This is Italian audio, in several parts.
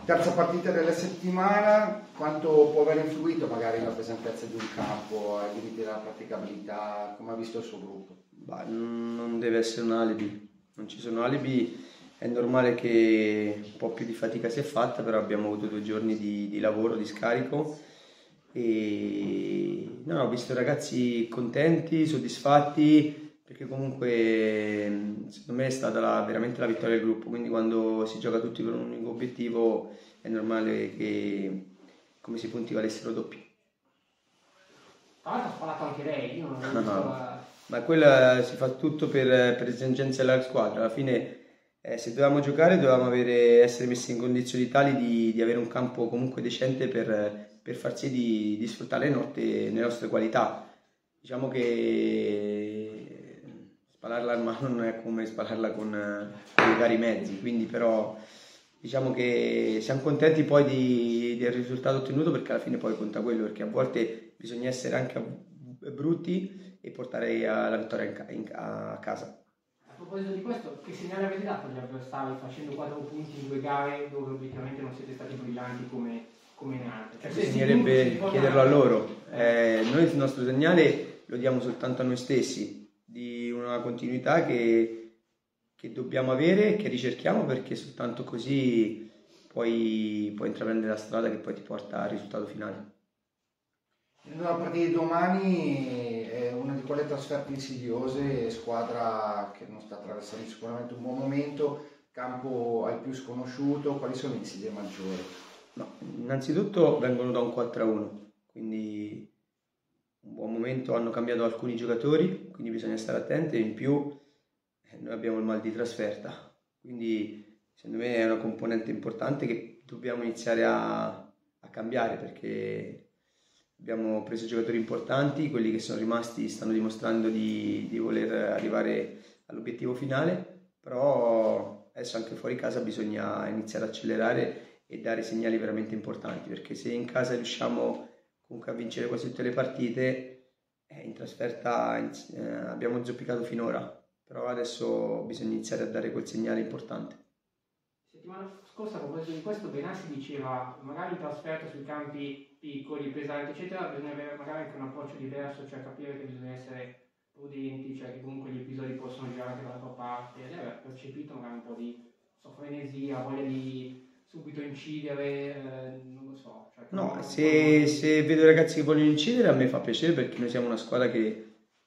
terza partita della settimana, quanto può aver influito magari la pesantezza di un campo, ai limiti della praticabilità, come ha visto il suo gruppo? Bah, non deve essere un alibi, non ci sono alibi, è normale che un po' più di fatica si è fatta, però abbiamo avuto 2 giorni di lavoro, di scarico e no, ho visto i ragazzi contenti, soddisfatti, perché comunque secondo me è stata veramente la vittoria del gruppo, quindi quando si gioca tutti per un unico obiettivo è normale che come se i punti valessero doppi. Tra l'altro ha sparato anche lei, io non ho visto Ma quella si fa tutto per esigenze della squadra. Alla fine, se dovevamo giocare, dovevamo essere messi in condizioni tali di avere un campo comunque decente per far sì di sfruttare le nostre qualità. Diciamo che spalarla a mano non è come spalarla con i vari mezzi, quindi però diciamo che siamo contenti poi del risultato ottenuto, perché alla fine poi conta quello, perché a volte bisogna essere anche brutti e portare la vittoria a casa. A proposito di questo, che segnale avete dato agli avversari facendo 4 punti in 2 gare dove obiettivamente non siete stati brillanti come in altre? Cioè, bisognerebbe chiederlo a loro. Noi il nostro segnale lo diamo soltanto a noi stessi, di una continuità che dobbiamo avere, che ricerchiamo, perché soltanto così puoi intraprendere la strada che poi ti porta al risultato finale. La partita di domani è una di quelle trasferte insidiose, squadra che non sta attraversando sicuramente un buon momento, campo al più sconosciuto, quali sono le insidie maggiori? No, innanzitutto vengono da un 4-1, quindi un buon momento, hanno cambiato alcuni giocatori, quindi bisogna stare attenti, e in più noi abbiamo il mal di trasferta, quindi secondo me è una componente importante che dobbiamo iniziare a cambiare, perché abbiamo preso giocatori importanti, quelli che sono rimasti stanno dimostrando di voler arrivare all'obiettivo finale, però adesso anche fuori casa bisogna iniziare ad accelerare e dare segnali veramente importanti, perché se in casa riusciamo comunque a vincere quasi tutte le partite, in trasferta abbiamo zoppicato finora, però adesso bisogna iniziare a dare quel segnale importante. Settimana scorsa, a proposito di questo, Benassi diceva magari in trasferta sui campi piccoli, pesanti, eccetera, bisogna avere magari anche un approccio diverso, cioè capire che bisogna essere prudenti, cioè che comunque gli episodi possono girare anche dalla tua parte. Lei aveva percepito magari un po' di frenesia, voglia di subito incidere, non lo so. Cioè, no, se vedo i ragazzi che vogliono incidere, a me fa piacere, perché noi siamo una squadra che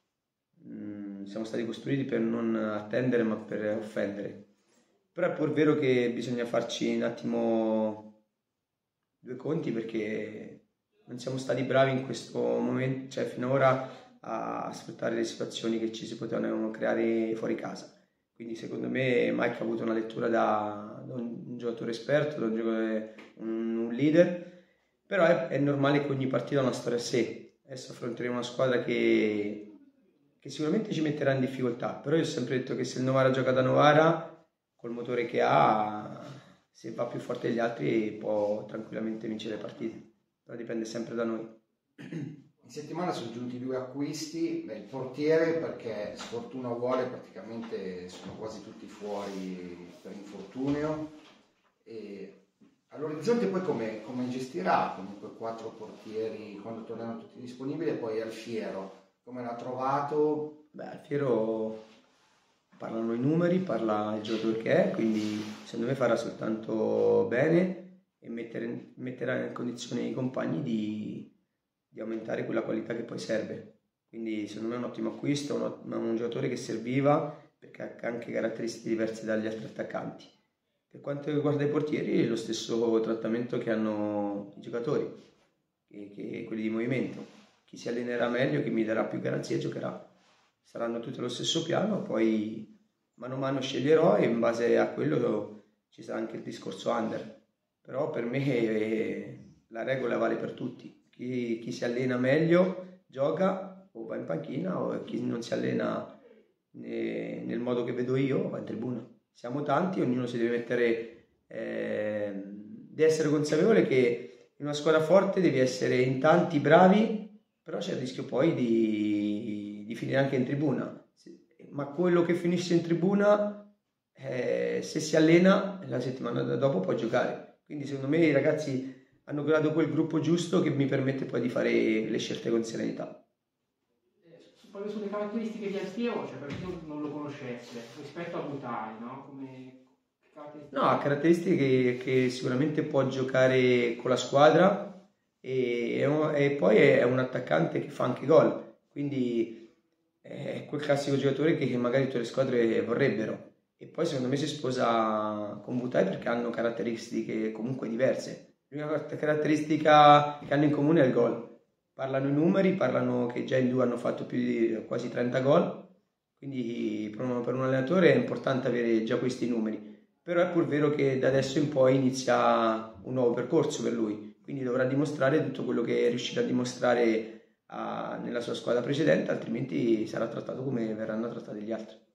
siamo stati costruiti per non attendere ma per offendere. Però è pur vero che bisogna farci un attimo due conti, perché non siamo stati bravi in questo momento, cioè finora, a sfruttare le situazioni che ci si potevano creare fuori casa. Quindi secondo me Mike ha avuto una lettura da un giocatore esperto, da un leader, però è normale che ogni partita ha una storia a sé. Adesso affronteremo una squadra che sicuramente ci metterà in difficoltà, però io ho sempre detto che se il Novara gioca da Novara, col motore che ha, se va più forte degli altri può tranquillamente vincere le partite, però dipende sempre da noi. In settimana sono giunti 2 acquisti, il portiere, perché sfortuna vuole, praticamente sono quasi tutti fuori per infortunio, e all'orizzonte poi come gestirà comunque 4 portieri quando torneranno tutti disponibili, e poi Alfiero come l'ha trovato? Beh, Alfiero parlano i numeri, parla il giocatore che è, quindi secondo me farà soltanto bene e metterà in condizione i compagni di aumentare quella qualità che poi serve. Quindi secondo me è un ottimo acquisto, un giocatore che serviva, perché ha anche caratteristiche diverse dagli altri attaccanti. Per quanto riguarda i portieri, è lo stesso trattamento che hanno i giocatori, che quelli di movimento. Chi si allenerà meglio, chi mi darà più garanzie, giocherà. Saranno tutti allo stesso piano, poi mano a mano sceglierò e in base a quello ci sarà anche il discorso under. Però per me la regola vale per tutti. Chi si allena meglio gioca o va in panchina, o chi non si allena nel modo che vedo io va in tribuna. Siamo tanti, ognuno si deve mettere, deve essere consapevole che in una squadra forte devi essere in tanti bravi, però c'è il rischio poi di finire anche in tribuna. Ma quello che finisce in tribuna, se si allena, la settimana dopo può giocare. Quindi secondo me i ragazzi hanno creato quel gruppo giusto che mi permette poi di fare le scelte con serenità. Proprio sulle caratteristiche di Altiero, cioè per chi non lo conoscesse, rispetto a Butai, no? Come caratteristiche? No, ha caratteristiche che sicuramente può giocare con la squadra e poi è un attaccante che fa anche gol, quindi è quel classico giocatore che magari tutte le squadre vorrebbero. E poi secondo me si sposa con Butai perché hanno caratteristiche comunque diverse. L'unica caratteristica che hanno in comune è il gol. Parlano i numeri, parlano che già in due hanno fatto più di quasi 30 gol, quindi per un allenatore è importante avere già questi numeri. Però è pur vero che da adesso in poi inizia un nuovo percorso per lui, quindi dovrà dimostrare tutto quello che è riuscito a dimostrare nella sua squadra precedente, altrimenti sarà trattato come verranno trattati gli altri.